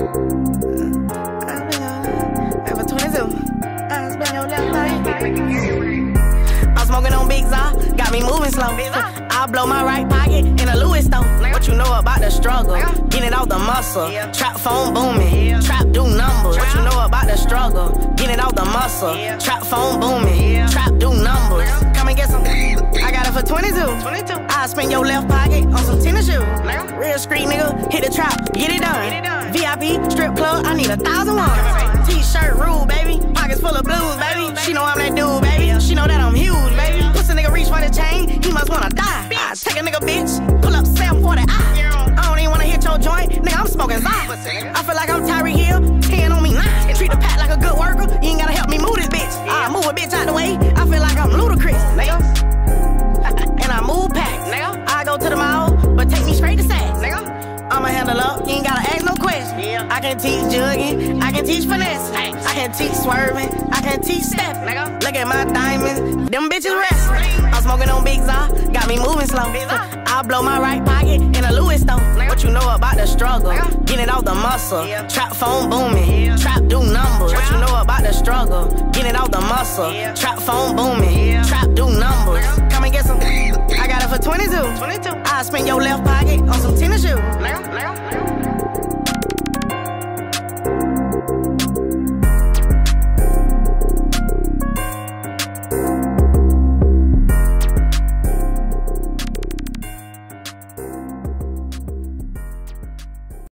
For 22. I spend your left eye. I'm smoking on Big Zah, got me moving slow. I blow my right pocket in a Louis store. What you know about the struggle? Get it off the muscle. Trap phone booming. Trap do numbers. What you know about the struggle? Get it off the muscle. Trap phone booming. Trap do numbers. Come and get some. I got it for 22. I spend your left pocket on some tennis shoes. Real street nigga, hit the trap, get it done. VIP, strip club, I need 1,001. T-shirt rule, baby. Pockets full of blues, baby. She know I'm that dude, baby. She know that I'm huge, baby. Pussy nigga reach for the chain, he must wanna die. I take a nigga bitch, pull up 740. I don't even wanna hit your joint, nigga. I'm smoking Zah. I feel like I'm Tyreek Hill, 10 on me 9. Treat the pack like a good worker, you ain't gotta help me move this bitch. I move a bitch out the way, I feel like I'm ludicrous, nigga. And I move pack, nigga. I go to the mall, but take me straight to Saks, nigga. I'ma handle up, you ain't gotta ask no question. I can teach jugging, I can teach finesse, I can teach swerving, I can teach step. Look at my diamonds, them bitches wrestling. I'm smoking on Big Zah, got me moving slow. I blow my right pocket in a Louis store. What you know about the struggle? Get it off the muscle. Trap phone booming, trap do numbers. What you know about the struggle? Get it off the muscle. Trap phone booming, trap do numbers. Come and get some. I got it for 22. I spend your left pocket on some tennis shoes.